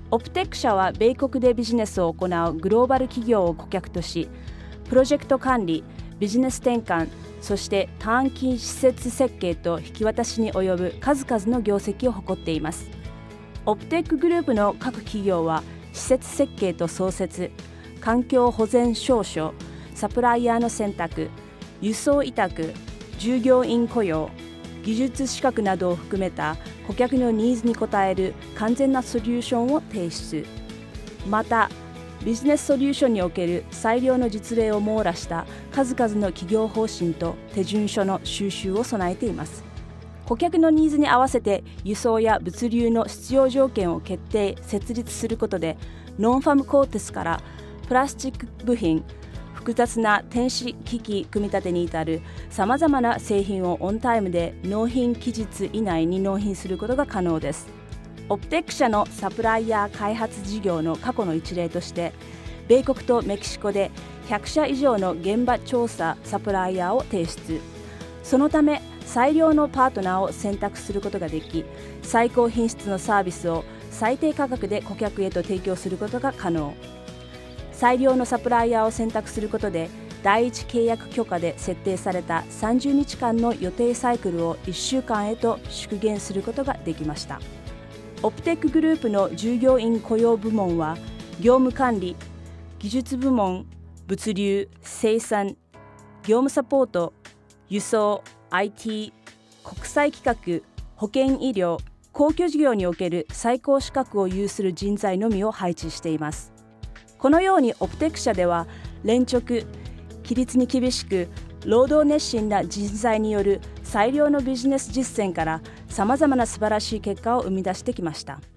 オプテック社は米国でビジネスを行うグローバル企業を顧客とし、プロジェクト管理、ビジネス転換、そして短期施設設計と引き渡しに及ぶ数々の業績を誇っています。オプテックグループの各企業は施設設計と創設、環境保全証書、サプライヤーの選択、輸送委託、従業員雇用、技術資格などを含めた顧客のニーズに応える完全なソリューションを提出。また、ビジネスソリューションにおける最良の実例を網羅した数々の企業方針と手順書の収集を備えています。顧客のニーズに合わせて輸送や物流の必要条件を決定・設立することで、ノンファムコーテスからプラスチック部品、複雑な電子機器組み立てに至るさまざまな製品をオンタイムで納品期日以内に納品することが可能です。オプテック社のサプライヤー開発事業の過去の一例として、米国とメキシコで100社以上の現場調査サプライヤーを提出。そのため最良のパートナーを選択することができ、最高品質のサービスを最低価格で顧客へと提供することが可能。最良のサプライヤーを選択することで、第一契約許可で設定された30日間の予定サイクルを1週間へと縮減することができました。オプテックグループの従業員雇用部門は、業務管理、技術部門、物流、生産、業務サポート、輸送、IT、国際企画、保険医療、公共事業における最高資格を有する人材のみを配置しています。このようにオプテック社では、連直、規律に厳しく、労働熱心な人材による最良のビジネス実践からさまざまな素晴らしい結果を生み出してきました。